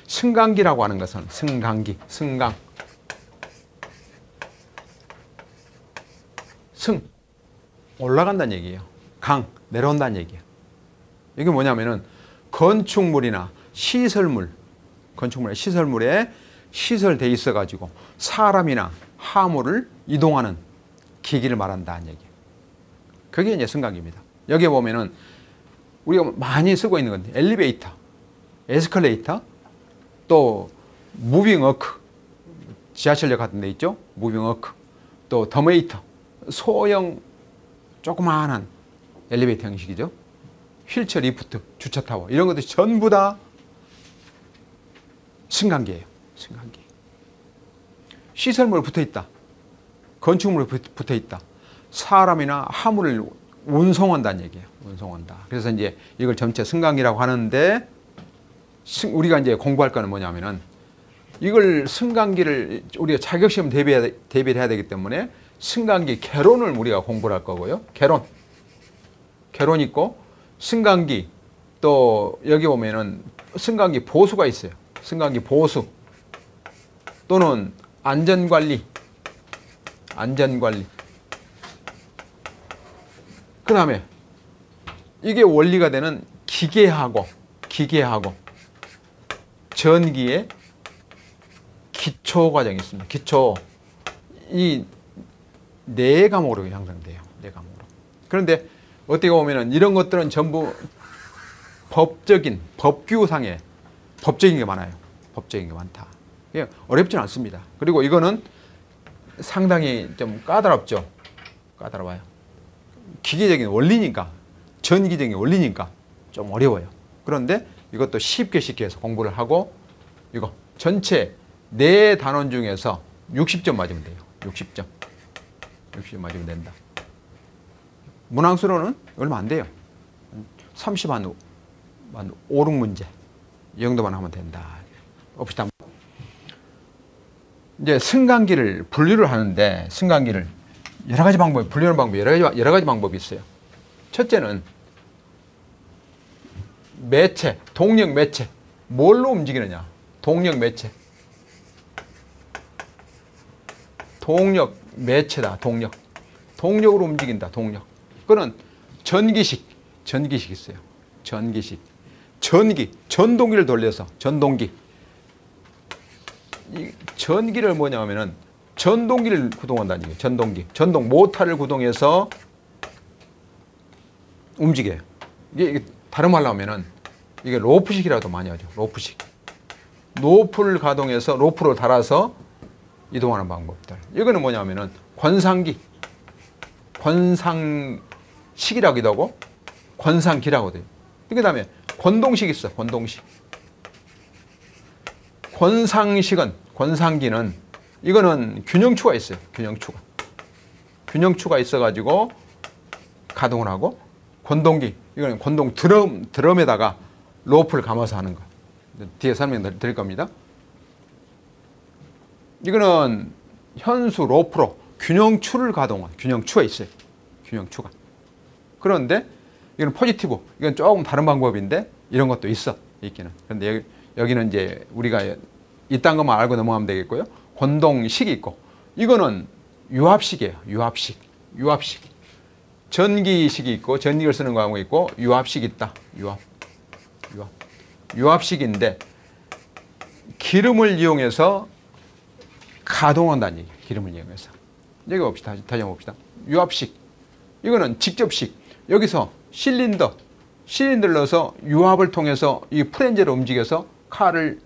승강기라고 하는 것은 승강기, 승강. 승, 올라간다는 얘기예요. 강, 내려온다는 얘기예요. 이게 뭐냐면은 건축물이나 시설물, 건축물이나 시설물에 시설되어 있어가지고 사람이나 화물을 이동하는 기기를 말한다는 얘기예요. 그게 이제 승강기입니다. 여기에 보면은 우리가 많이 쓰고 있는 건데 엘리베이터, 에스컬레이터, 또 무빙 워크, 지하철역 같은 데 있죠? 무빙 워크, 또 더메이터, 소형 조그마한 엘리베이터 형식이죠. 휠체어 리프트, 주차타워 이런 것들이 전부 다 승강기예요. 승강기. 시설물에 붙어있다. 건축물에 붙어있다. 사람이나 화물을 운송한다는 얘기예요. 운송한다. 그래서 이제 이걸 전체 승강기라고 하는데 우리가 이제 공부할 거는 뭐냐면은 이걸 승강기를 우리가 자격시험 대비를 해야 되기 때문에 승강기 개론을 우리가 공부를 할 거고요. 개론. 개론 있고 승강기 또 여기 보면은 승강기 보수가 있어요. 승강기 보수 또는 안전관리. 안전관리. 그 다음에 이게 원리가 되는 기계하고 전기의 기초 과정이 있습니다. 기초. 이 네 과목으로 형성돼요. 네 과목으로. 그런데 어떻게 보면은 이런 것들은 전부 법적인, 법규상의 법적인 게 많아요. 법적인 게 많다. 어렵지는 않습니다. 그리고 이거는 상당히 좀 까다롭죠. 까다로워요. 기계적인 원리니까, 전기적인 원리니까 좀 어려워요. 그런데 이것도 쉽게 해서 공부를 하고 이거 전체 4단원 중에서 60점 맞으면 돼요. 60점. 60점 맞으면 된다. 문항수로는 얼마 안 돼요. 30한 5, 6문제. 이 정도만 하면 된다. 봅시다. 이제 승강기를 분류를 하는데 승강기를 여러 가지 방법이 분류하는 방법이 여러 가지 방법이 있어요. 첫째는 매체, 동력 매체. 뭘로 움직이느냐? 동력 매체. 동력 매체다. 동력. 동력으로 움직인다. 동력. 그거는 전기식 있어요. 전기식. 전기, 전동기를 돌려서 전동기. 이 전기를 뭐냐면은 전동기를 구동한다는 얘기예요. 전동기. 전동 모터를 구동해서 움직여요. 이게 다른 말로 하면은 이게 로프식이라도 많이 하죠. 로프식. 로프를 가동해서 로프로 달아서 이동하는 방법들. 이거는 뭐냐면은 권상기. 권상식이라기도 하고 권상기라고도 해요. 그 다음에 권동식 있어. 권동식. 권상식은, 권상기는 이거는 균형추가 있어요. 균형추가. 균형추가 있어가지고 가동을 하고 권동기. 이거는 권동 드럼에다가 로프를 감아서 하는 거. 뒤에 설명 드릴 겁니다. 이거는 현수 로프로 균형추를 가동한 균형추가 있어요. 균형추가. 그런데 이건 포지티브. 이건 조금 다른 방법인데 이런 것도 있어. 있기는. 그런데 여기는 이제 우리가 이딴 것만 알고 넘어가면 되겠고요. 권동식이 있고 이거는 유압식이에요. 유압식. 유압식. 전기식이 있고 전기를 쓰는 과목이 있고 유압식이 있다. 유압식인데 기름을 이용해서 가동한다는 얘기예요. 기름을 이용해서. 여기 봅시다. 다시 한번 봅시다. 유압식. 이거는 직접식. 여기서 실린더를 넣어서 유압을 통해서 이 프렌즈를 움직여서 칼을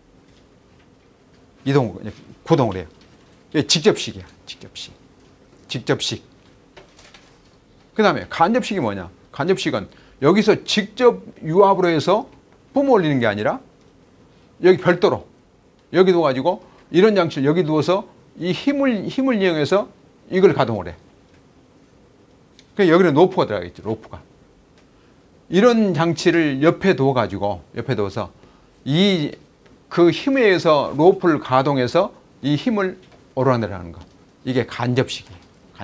구동을 해요. 이게 직접식이야. 직접식. 그 다음에 간접식이 뭐냐? 간접식은 여기서 직접 유압으로 해서 뿜어 올리는 게 아니라 여기 별도로 여기 둬가지고 이런 장치를 여기 두어서 이 힘을 이용해서 이걸 가동을 해. 그러니까 여기는 로프가 들어가겠죠. 로프가. 이런 장치를 옆에 둬서 그 힘에 의해서 로프를 가동해서 이 힘을 오르락내리락 하는 거. 이게 간접식이에요.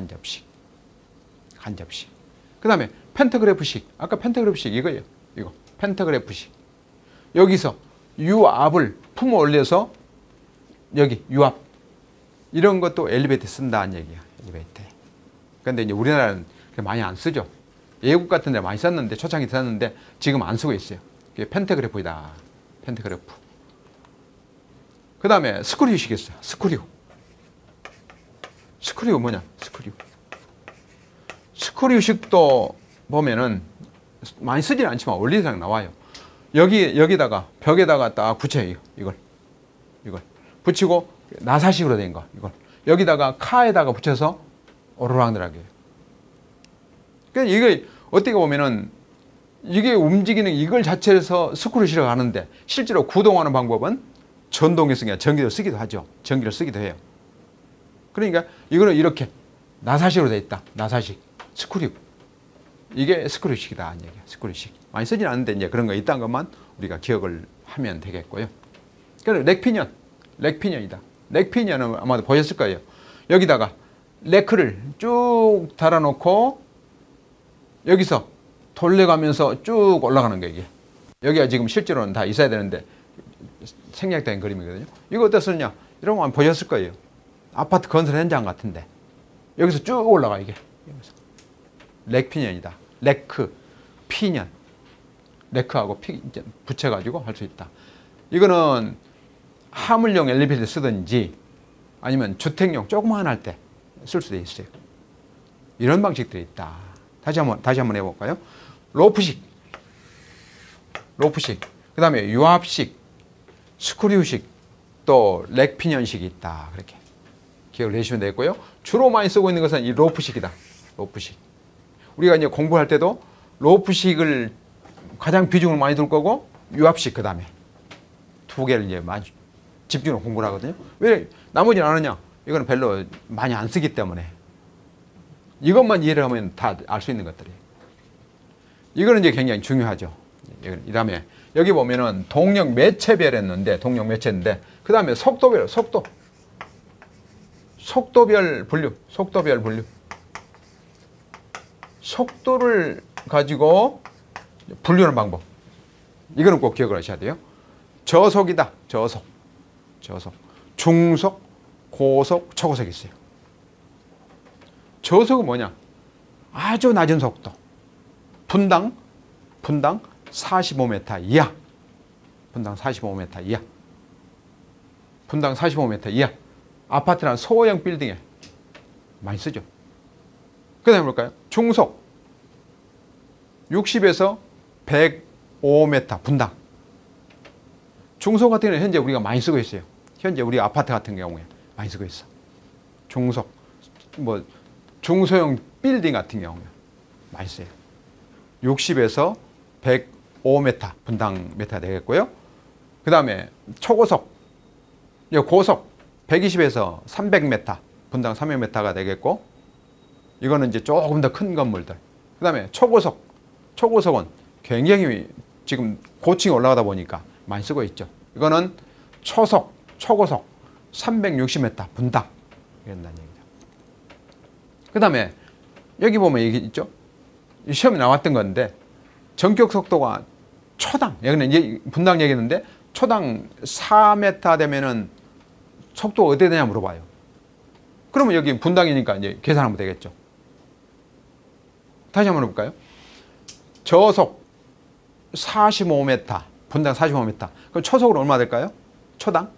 간접식. 그 다음에 펜타그래프식. 아까 펜타그래프식 이거예요. 이거. 펜타그래프식. 여기서 유압을 품어 올려서 여기 유압 이런 것도 엘리베이터에 쓴다는 얘기야. 엘리베이터에. 그런데 이제 우리나라는 많이 안 쓰죠. 외국 같은 데 많이 썼는데, 초창기 썼는데 지금 안 쓰고 있어요. 그게 펜테그래프이다. 펜테그래프. 그 다음에 스크류식 있어요. 스크류. 스크류 뭐냐? 스크류. 스크류식도 보면은 많이 쓰지는 않지만 원리상 나와요. 여기다가 벽에다가 딱 붙여요. 이걸 붙이고 나사식으로 된 거. 이걸 여기다가 카에다가 붙여서 오르락내락해요. 그러니까 이게 어떻게 보면은 이게 움직이는 이걸 자체에서 스크류식으로 가는데 실제로 구동하는 방법은 전동기성이야. 전기를 쓰기도 하죠. 전기를 쓰기도 해요. 그러니까 이거는 이렇게 나사식으로 돼 있다. 나사식. 스크류. 이게 스크류식이다. 얘기야. 스크류식. 많이 쓰진 않는데 이제 그런 거 있다는 것만 우리가 기억을 하면 되겠고요. 그리고 렉피니언. 렉피니언이다. 렉피니언은 아마도 보셨을 거예요. 여기다가 레크를 쭉 달아놓고 여기서 돌려가면서 쭉 올라가는 거예요. 이게. 여기가 지금 실제로는 다 있어야 되는데 생략된 그림이거든요. 이거 어떻습니까? 이런 거 보셨을 거예요. 아파트 건설 현장 같은데 여기서 쭉 올라가 이게. 렉피니언이다. 레크, 피니언. 레크하고 피 붙여가지고 할 수 있다. 이거는 화물용 엘리베이터 쓰든지 아니면 주택용 조그만 할 때 쓸 수도 있어요. 이런 방식들이 있다. 다시 한번 해볼까요? 로프식, 그 다음에 유압식, 스크류식, 또 렉피니언식이 있다. 그렇게 기억을 해주시면 되겠고요. 주로 많이 쓰고 있는 것은 이 로프식이다. 로프식. 우리가 이제 공부할 때도 로프식을 가장 비중을 많이 둘 거고 유압식 그 다음에 두 개를 이제 많이 집중으로 공부를 하거든요. 왜 나머지는 안 하냐? 이거는 별로 많이 안 쓰기 때문에 이것만 이해를 하면 다 알 수 있는 것들이에요. 이거는 이제 굉장히 중요하죠. 이 다음에 여기 보면은 동력 매체별 했는데 동력 매체인데 그 다음에 속도별 분류. 속도를 가지고 분류하는 방법. 이거는 꼭 기억을 하셔야 돼요. 저속이다. 저속. 중속, 고속, 초고속이 있어요. 저속은 뭐냐? 아주 낮은 속도. 분당 45m 이하. 분당 45m 이하. 분당 45m 이하. 아파트나 소형 빌딩에 많이 쓰죠. 그 다음에 볼까요? 중속 60에서 105m 분당. 중속 같은 경우는 현재 우리가 많이 쓰고 있어요. 현재 우리 아파트 같은 경우에 많이 쓰고 있어. 중속, 뭐 중소형 빌딩 같은 경우에 많이 써요. 60에서 105m 분당 메타 되겠고요. 그 다음에 초고속, 고속 120에서 300m 분당 300m가 되겠고, 이거는 이제 조금 더 큰 건물들. 그 다음에 초고속은 굉장히 지금 고층이 올라가다 보니까 많이 쓰고 있죠. 이거는 초고속 360m 분당 이런다는 얘기죠. 그 다음에 여기 보면 여기 있죠. 시험에 나왔던 건데 전격 속도가 초당, 여기는 이제 분당 얘기했는데 초당 4m 되면은 속도가 어떻게 되냐 물어봐요. 그러면 여기 분당이니까 이제 계산하면 되겠죠. 다시 한번 해볼까요? 저속 45m, 분당 45m. 그럼 초속으로 얼마 될까요? 초당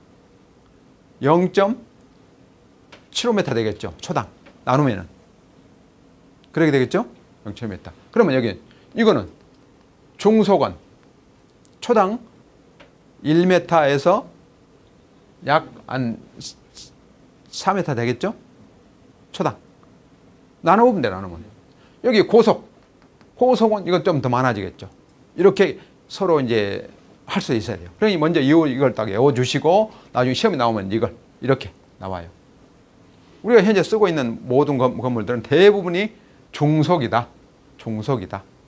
0.75m 되겠죠. 초당 나누면은 그렇게 되겠죠. 0.75m. 그러면 여기 이거는 중속은 초당 1m에서 약 한 4m 되겠죠. 초당 나눠보면 돼. 나누면 여기 고속은 이건 좀 더 많아지겠죠. 이렇게 서로 이제 할 수 있어야 돼요. 그러니 먼저 이걸 딱 외워주시고 나중에 시험이 나오면 이걸 이렇게 나와요. 우리가 현재 쓰고 있는 모든 건물들은 대부분이 중속이다. 중속.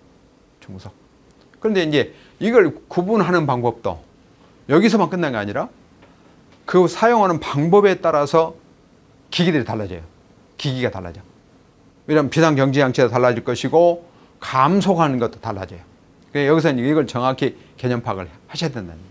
그런데 이제 이걸 구분하는 방법도 여기서만 끝난 게 아니라 그 사용하는 방법에 따라서 기기들이 달라져요. 기기가 달라져. 왜냐하면 비상경제장치가 달라질 것이고 감속하는 것도 달라져요. 그러니까 여기서 이걸 정확히 개념 파악을 하셔야 된다는 거예요.